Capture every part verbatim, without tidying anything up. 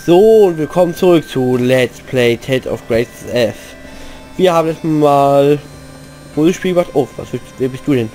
So, und willkommen zurück zu Let's Play Tales of Grace F. Wir haben jetzt mal... Wo das Spiel gemacht? Oh, was willst, wer bist du denn?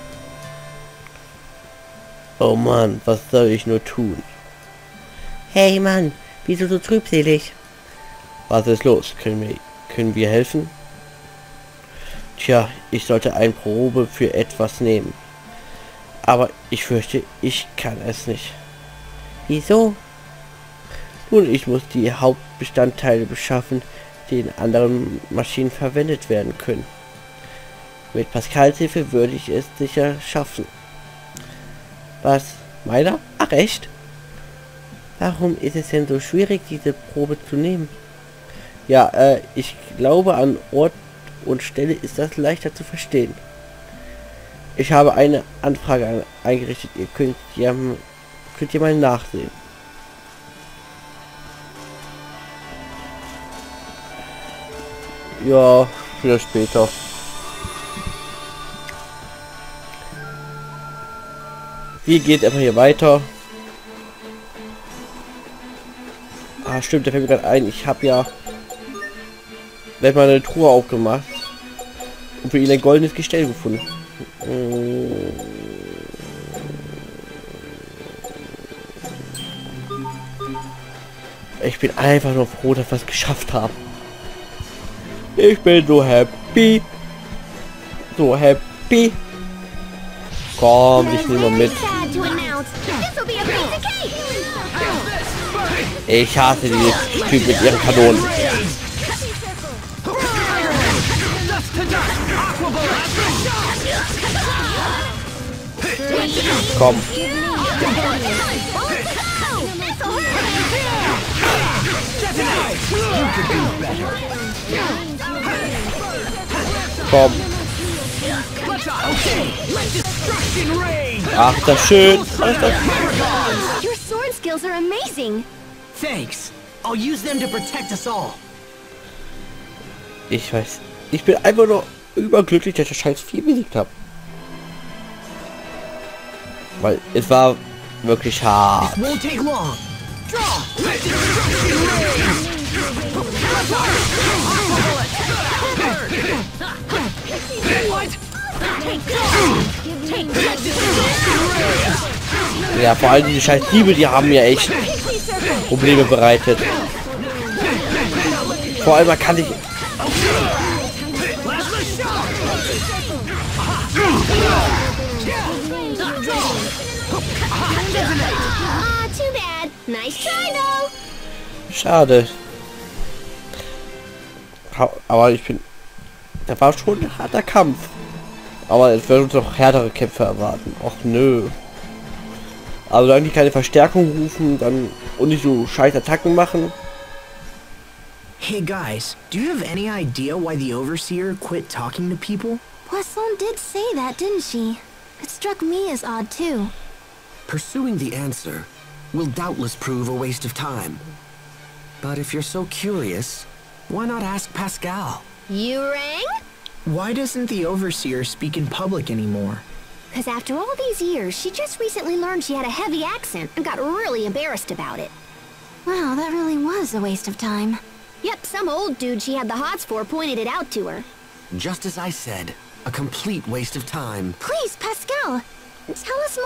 Oh Mann, was soll ich nur tun? Hey Mann, wieso so trübselig? Was ist los? Können wir, können wir helfen? Tja, ich sollte eine Probe für etwas nehmen. Aber ich fürchte, ich kann es nicht. Wieso? Nun, ich muss die Hauptbestandteile beschaffen, die in anderen Maschinen verwendet werden können. Mit Pascals Hilfe würde ich es sicher schaffen. Was? Meiner? Ach echt? Warum ist es denn so schwierig, diese Probe zu nehmen? Ja, äh, ich glaube, an Ort und Stelle ist das leichter zu verstehen. Ich habe eine Anfrage an, eingerichtet. Ihr könnt ja, könnt ihr mal nachsehen. Ja, wieder später. Wie geht einfach hier weiter? Ah, stimmt, da fällt mir gerade ein. Ich habe ja gleich mal eine Truhe aufgemacht und für ihn ein goldenes Gestell gefunden. Ich bin einfach nur froh, dass wir es geschafft haben. Ich bin so happy. So happy. Komm, ich nehme mal mit. Ich hasse dieses Typ mit ihren Kanonen. Komm. Komm. Ach, ist das schön. Ach, ist das Your sword skills are amazing. Thanks. I'll use them to protect us all. Ich weiß. Ich bin einfach nur überglücklich, dass ich das scheiß Vieh besiegt habe. Weil es war wirklich hart. This won't take long. Draw. Ja, vor allem die scheiß Diebe, die haben mir echt Probleme bereitet. Vor allem kann ich... Schade. Aber ich bin... Da war schon ein harter Kampf. Aber es werden uns noch härtere Kämpfe erwarten. Och nö. Also dann die keine Verstärkung rufen, dann und nicht so scheiß Attacken machen. Hey guys, do you have any idea why the Overseer quit talking to people? Poisson did say that, didn't she? It struck me as odd too. Pursuing the answer will doubtless prove a waste of time. But if you're so curious, why not ask Pascal? You rang? Why doesn't the Overseer speak in public anymore? Because after all these years, she just recently learned she had a heavy accent and got really embarrassed about it. Wow, that really was a waste of time. Yep, some old dude she had the hots for pointed it out to her. Just as I said, a complete waste of time. Please, Pascal, tell us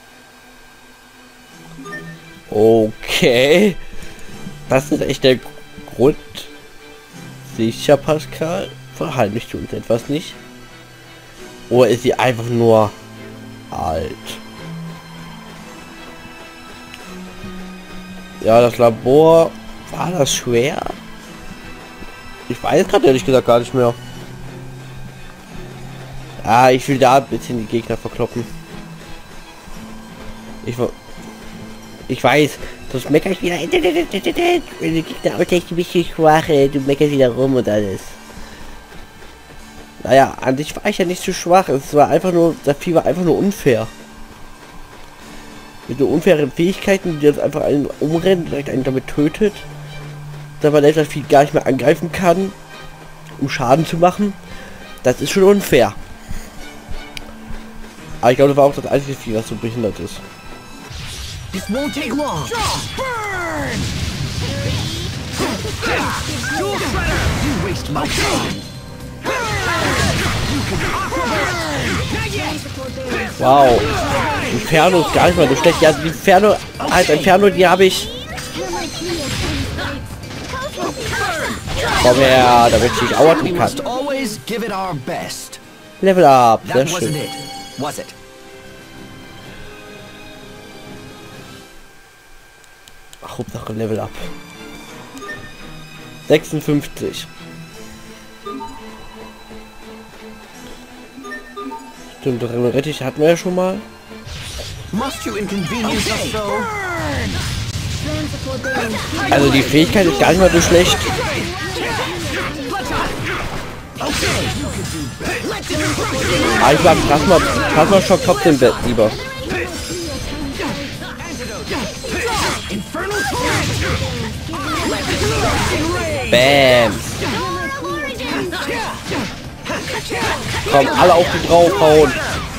more. Okay. Das ist echt der Grund. Sicher, Pascal? Verheimlicht du uns etwas nicht? Oder ist sie einfach nur alt? Ja, das Labor, war das schwer? Ich weiß gerade ehrlich gesagt gar nicht mehr. Ah, ich will da ein bisschen die Gegner verkloppen. Ich, ich weiß, das meckere ich wieder. Wenn die Gegner auch echt ein bisschen schwach, du meckerst wieder rum und alles. Naja, an sich war ich ja nicht zu schwach. Es war einfach nur, das Vieh war einfach nur unfair. Mit so unfairen Fähigkeiten, die jetzt einfach einen umrennen, direkt einen damit tötet. Da man das Vieh gar nicht mehr angreifen kann, um Schaden zu machen. Das ist schon unfair. Aber ich glaube, das war auch das einzige Vieh, was so behindert ist. This won't take long. Draw. Burn. waste my time. Wow. Inferno ist gar nicht mal so schlecht. Ja, die Inferno, halt Inferno, die habe ich. Komm her, damit ich auch We kann. must always give it our best. Level up, sehr That wasn't schön. it, was it? Ach, Hauptsache Level up. sechsundfünfzig. Stimmt, Rettich hatten wir ja schon mal. Must you inconvenience us so? Also die Fähigkeit ist gar nicht mal so schlecht. Aber ich mag Plasma, Plasma Schock trotzdem lieber. Bam. Komm, alle auf die draufhauen.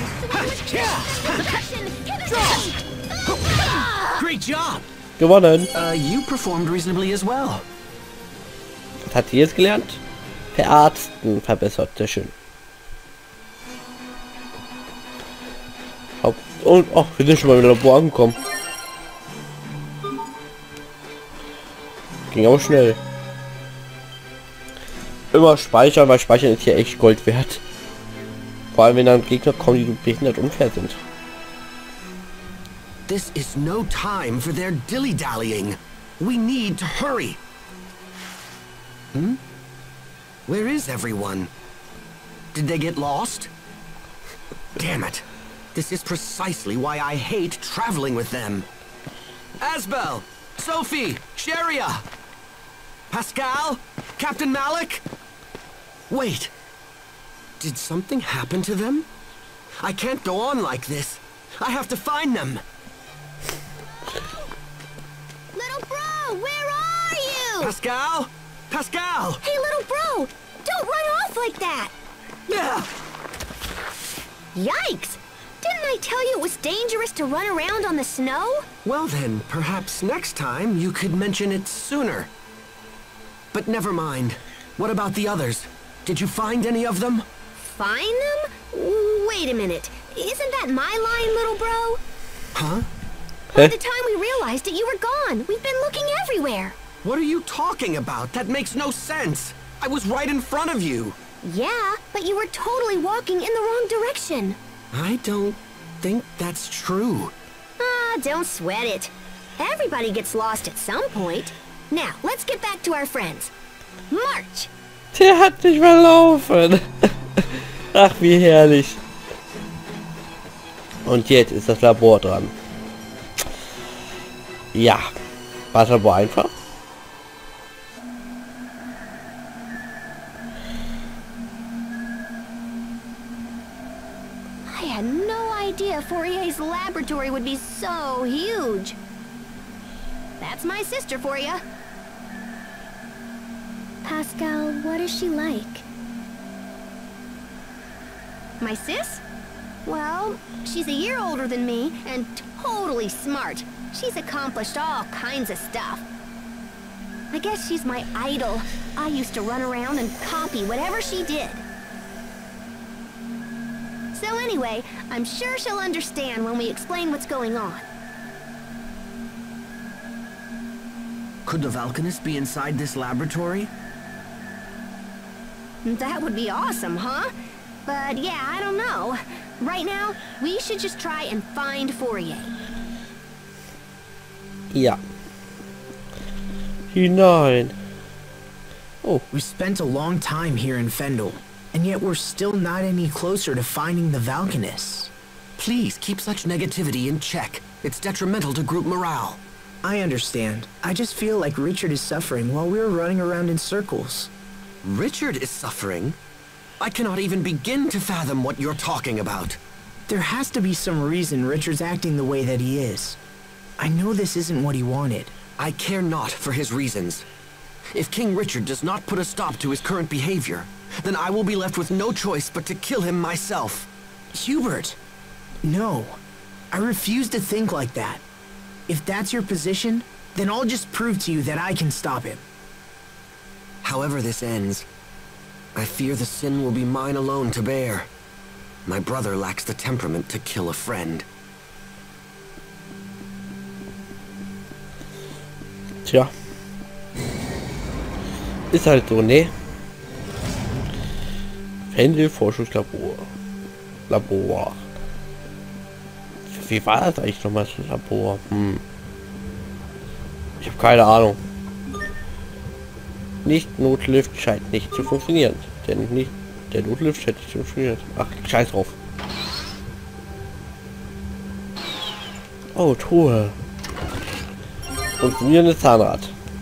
Great job. Gewonnen. Uh, you performed reasonably as well. Was hat die jetzt gelernt? Verarzten verbessert, sehr schön. Haupt und ach, wir sind schon mal im Labor angekommen. Ging aber schnell. Immer speichern, weil Speichern ist hier echt Gold wert. Vor allem wenn dann Gegner kommen, die behindert unfair sind. This is no time for their dilly-dallying. We need to hurry. Hmm? Where is everyone? Did they get lost? Damn it. This is precisely why I hate traveling with them. Asbel, Sophie, Sharia, Pascal, Captain Malik? Wait. Did something happen to them? I can't go on like this. I have to find them. Little bro, where are you? Pascal? Pascal! Hey, little bro, don't run off like that. Yeah. Yikes! Didn't I tell you it was dangerous to run around on the snow? Well then, perhaps next time you could mention it sooner. But never mind. What about the others? Did you find any of them? Find them? Wait a minute. Isn't that my line, little bro? Huh? By the time we realized it, you were gone. We've been looking everywhere. What are you talking about? That makes no sense. I was right in front of you. Yeah, but you were totally walking in the wrong direction. I don't think that's true. Ah, don't sweat it. Everybody gets lost at some point. Now, let's get back to our friends. March! Der hat nicht mehr laufen. Ach, wie herrlich. Und jetzt ist das Labor dran. Ja. War das Labor einfach? I had no idea Fourier's laboratory would be so huge. That's my sister for you. Pascal, what is she like? My sis? Well, she's a year older than me and totally smart. She's accomplished all kinds of stuff. I guess she's my idol. I used to run around and copy whatever she did. So anyway, I'm sure she'll understand when we explain what's going on. Could the Valkanist be inside this laboratory? That would be awesome, huh? But yeah, I don't know. Right now, we should just try and find Fourier. Ja. Hinein. Oh. We spent a long time here in Fendel, and yet we're still not any closer to finding the Valkanists. Please keep such negativity in check. It's detrimental to group morale. I understand. I just feel like Richard is suffering while we're running around in circles. Richard is suffering? I cannot even begin to fathom what you're talking about. There has to be some reason Richard's acting the way that he is. I know this isn't what he wanted. I care not for his reasons. If King Richard does not put a stop to his current behavior, then I will be left with no choice but to kill him myself. Hubert! No. I refuse to think like that. If that's your position, then I'll just prove to you that I can stop him. However this ends, I fear the sin will be mine alone to bear. My brother lacks the temperament to kill a friend. Tja. Ist halt so, ne? Fendel Forschungslabor. Labor. Wie war das eigentlich nochmal, das Labor? Hm. Ich habe keine Ahnung. Nicht Notlift scheint nicht zu funktionieren. Denn nicht der Notlift scheint nicht zu funktionieren. Ach, scheiß drauf. Oh, Truhe. Funktionierendes Zahnrad.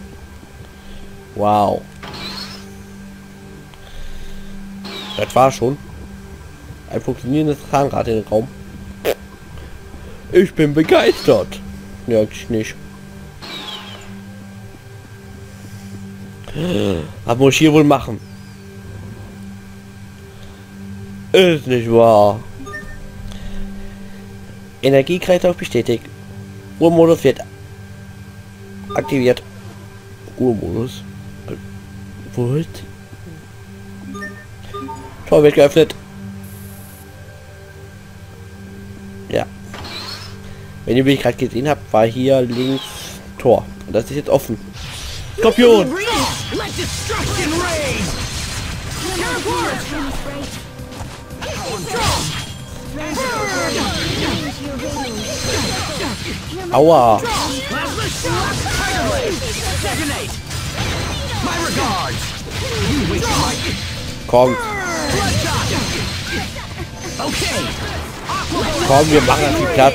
Wow. Das war schon ein funktionierendes Zahnrad in den Raum. Ich bin begeistert. Ja, ich nicht. Was muss ich hier wohl machen? Ist nicht wahr. Energiekreislauf bestätigt. Ruhemodus wird aktiviert. Ruhemodus. What? Tor wird geöffnet. Ja. Wenn ihr mich gerade gesehen habt, war hier links Tor. Und das ist jetzt offen. Skorpion! Aua! Komm! Komm, wir machen viel Platz.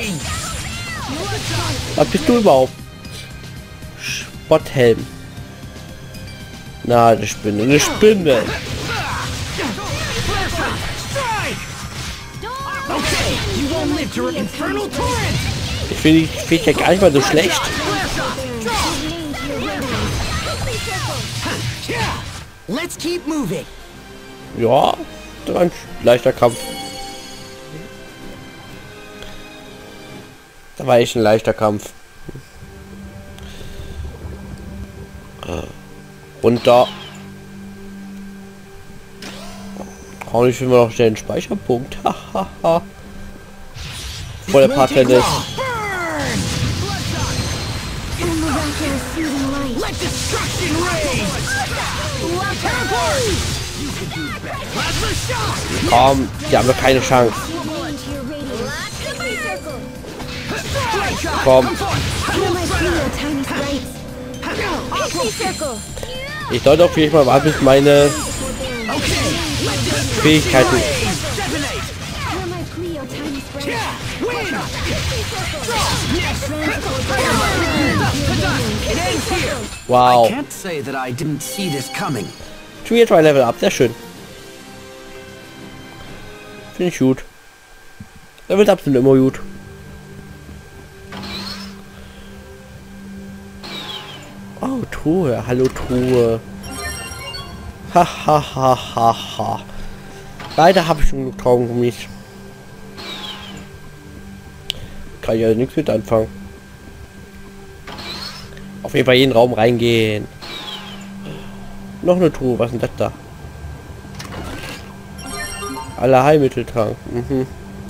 Was bist du überhaupt? Spotthelm. Na, eine Spinne, eine Spinne. Ich finde die Fähigkeit gar nicht mal so schlecht. Ja, ein leichter Kampf. Da war echt ein leichter Kampf. Und da oh, ich will noch schnell einen Speicherpunkt. Hahaha. Vor der Part ist. Komm, die haben wir keine Chance. Komm. Ich sollte auf jeden Fall warten, bis meine Fähigkeiten. Wow. Schon wieder zwei Level ab, sehr schön. Finde ich gut. Level ab sind immer gut. Oh, Truhe. Hallo, Truhe. Ha, ha, ha, ha, ha. Leider habe ich schon genug Traumgummis. Kann ja nichts mit anfangen. Auf jeden Fall jeden Raum reingehen. Noch eine Truhe. Was ist denn das da? Alle Heilmitteltrank. Mhm.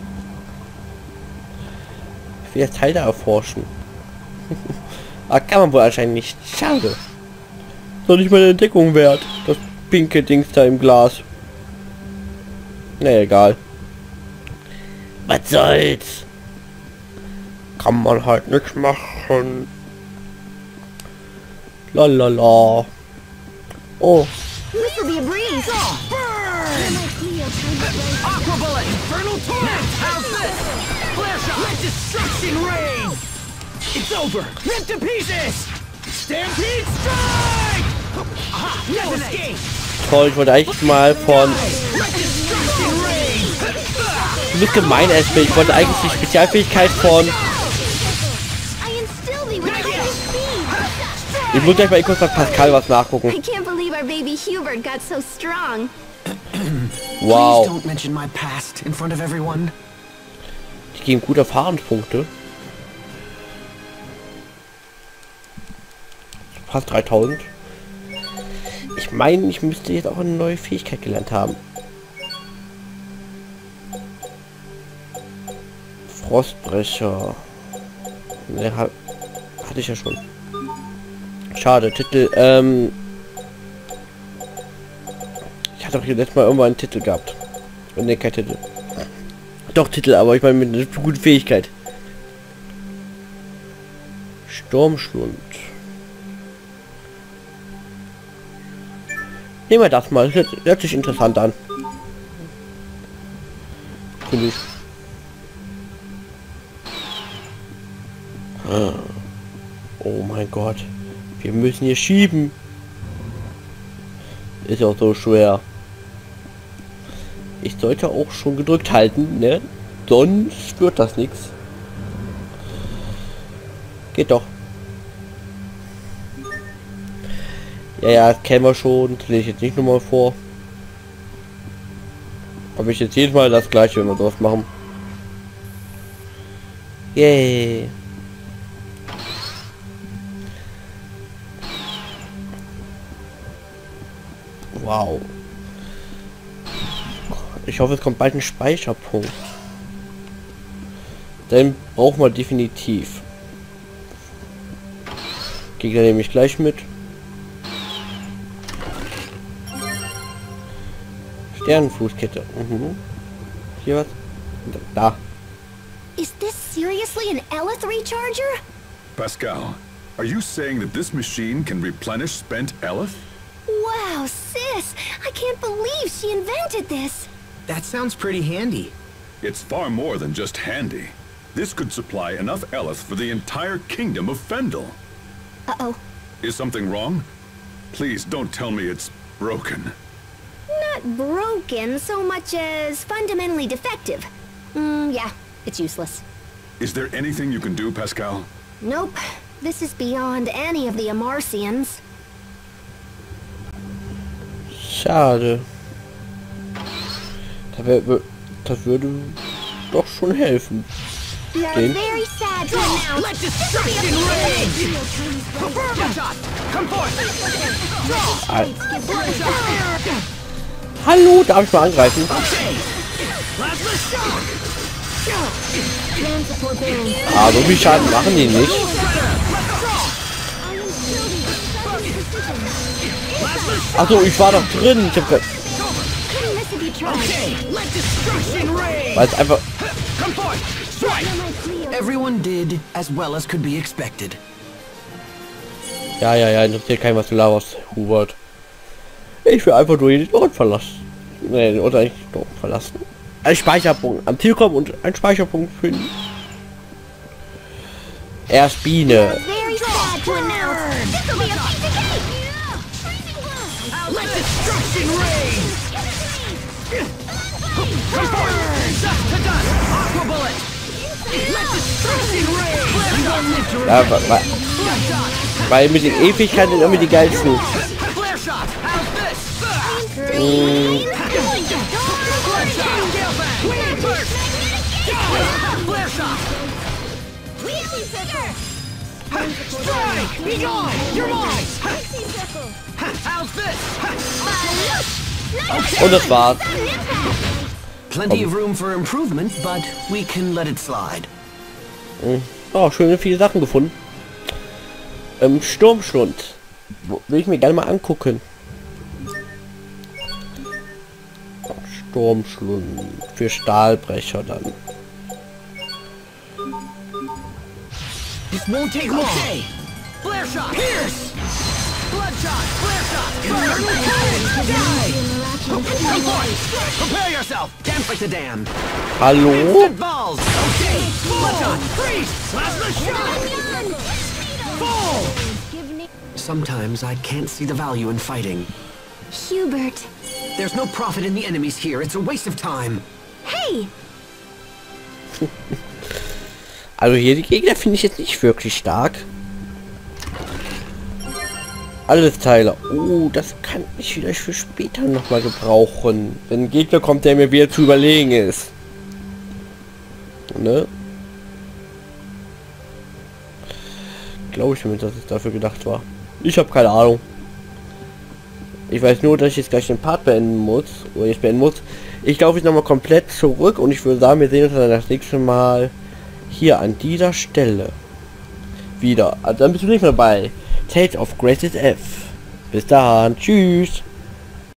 Ich will jetzt Teile erforschen. Aber kann man wohl anscheinend nicht. Schade. Soll nicht meine Entdeckung wert. Das pinke Dings da im Glas. Na nee, egal. Was soll's? Kann man halt nichts machen. Lalala. Oh. It's over! Rip to pieces! Stampede strike! Aha, no escape! Toll, ich wollte eigentlich mal von... Du bist gemein, Espe. Ich wollte eigentlich die Spezialfähigkeit von... Ich muss gleich mal kurz bei Pascal was nachgucken. Wow. Die geben gute Erfahrungspunkte. Fast dreitausend. Ich meine, ich müsste jetzt auch eine neue Fähigkeit gelernt haben. Frostbrecher. Ne, hat, hatte ich ja schon. Schade, Titel, ähm... ich hatte doch hier letztes Mal irgendwann einen Titel gehabt. Und ne, kein Titel. Doch, Titel, aber ich meine mit einer guten Fähigkeit. Sturmschlund. Nehmen wir das mal. Hört, hört sich interessant an. Finde ich. Oh mein Gott. Wir müssen hier schieben. Ist auch so schwer. Ich sollte auch schon gedrückt halten, ne? Sonst wird das nichts. Geht doch. Ja, ja, das kennen wir schon. Das lese ich jetzt nicht nochmal vor. Habe ich jetzt jedes Mal das gleiche, wenn wir sowas machen. Yay. Wow. Ich hoffe, es kommt bald ein Speicherpunkt. Den brauchen wir definitiv. Gegner nehme ich gleich mit. Sternenfußkette. Mhm. Hier was? Da. Is this seriously an Eleth recharger? Pascal, are you saying that this machine can replenish spent Eleth? Wow, sis! I can't believe she invented this! That sounds pretty handy. It's far more than just handy. This could supply enough Eleth for the entire kingdom of Fendel. Uh-oh. Is something wrong? Please don't tell me it's broken. Not broken so much as fundamentally defective. Mm, yeah, it's useless. Is there anything you can do, Pascal? Nope. This is beyond any of the Amarcians. Schade. Das, wär, das würde doch schon helfen. We are Den. very sad to announce. Let destruction reign! Come forth! Ah. Hallo, darf ich mal angreifen? Ah, so viel Schaden machen die nicht. Achso, ich war doch drin. Ich hab grad... Weil es einfach... Everyone did as well as could be expected. Ja, ja, ja, interessiert kein was du laberst, Hubert. Ich will einfach nur den Ort verlassen. Nee, oder nicht den Ort verlassen. Ein Speicherpunkt. Am Ziel kommen und ein Speicherpunkt finden. Erst Biene. Very sad to announce. This will be a piece of cake. Let destruction reign! Come forth! Dust to dust! Aqua bullet! Let destruction reign! Ja, weil, weil mit den Ewigkeiten sind immer die geilsten. Flare shot! How's this? Mm. Flare shot! Strike! Be gone! You're mine! How's this? Und das war's. Plenty of room for improvement, but we can let it slide. Oh, schöne viele Sachen gefunden. Ähm, Sturmschlund. Will ich mir gerne mal angucken. Sturmschlund. Für Stahlbrecher dann. This won't take long. Okay. Flare shot! Pierce! Bloodshot! Flare shot! Prepare yourself! Dance like the damned! Hallo? Instant balls! Okay! Bloodshot! Freeze! Plasma shot! Fall! Sometimes I can't see the value in fighting. Hubert. There's no profit in the enemies here. It's a waste of time. Hey! Also hier die Gegner finde ich jetzt nicht wirklich stark. Alles Teile. Oh, das kann ich vielleicht für später noch mal gebrauchen. Wenn ein Gegner kommt, der mir wieder zu überlegen ist. Ne? Glaube ich mir, dass es dafür gedacht war. Ich habe keine Ahnung. Ich weiß nur, dass ich jetzt gleich den Part beenden muss. Oder jetzt beenden muss. Ich laufe jetzt nochmal komplett zurück und ich würde sagen, wir sehen uns dann das nächste Mal hier an dieser Stelle wieder. Also dann bist du nicht mehr bei Tales of Graces F. Bis dann. Tschüss.